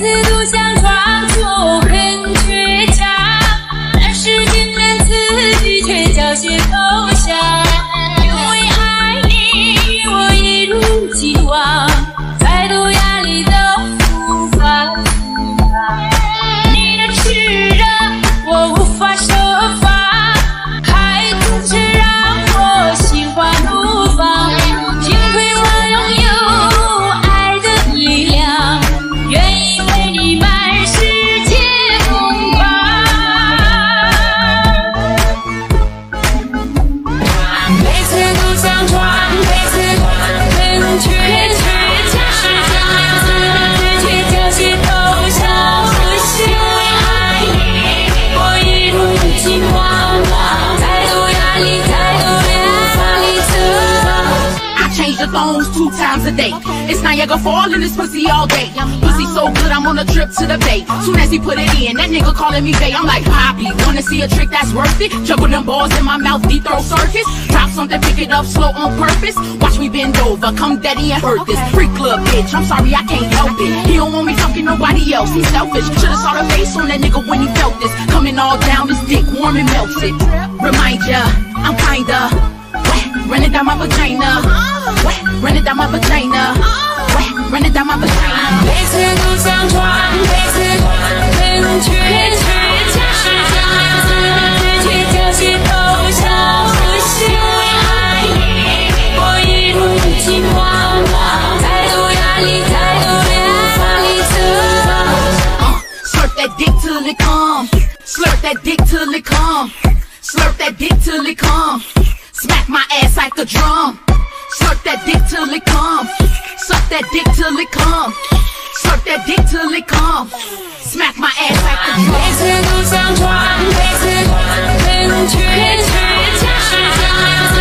次都想装作很倔强，但是竟然自己却缴械投降。因为爱你，我一如既往，再多压力都无法阻挡。你的炽热，我无法设防，还总是让我心花怒放。幸亏我拥有爱的力量，愿意为你满世界疯狂。每次都想闯，每次很倔强，是想让自己缴械投降。因为爱你，我一如既往，再多压力，再多无法力测。 I change the phones 2 times a day. It's Niagara Falls in this pussy all day. Pussy so good, I'm on a trip to the Bay. Soon as he put it in, that nigga calling me Bay. I'm like, Poppy, wanna see a trick that's worth it? Juggle them balls in my mouth, deep throw circus. Drop something, pick it up slow on purpose. Watch me bend over, come daddy and hurt this. Freak club bitch, I'm sorry, I can't help it. He don't want me fucking nobody else, he's selfish. Should've saw the face on that nigga when he felt this. Coming all down his dick, warm and melted. Remind ya, I'm kinda wet, running down my vagina. Wet, running down my vagina. Wet, running down my vagina. 每次都想闯，每次很倔强，是想让自己缴械投降。因为爱你，我一如既往，再多压力，再多无法力测。 Slurp that dick till it come. Slurp that dick till it come. Slurp that dick till it come. Smack my ass like a drum. Slurp that dick till it come. Suck that dick till it come. Slurp that dick till it come. Smack my ass like a drum. 每次都想闯，每次很倔强，是想让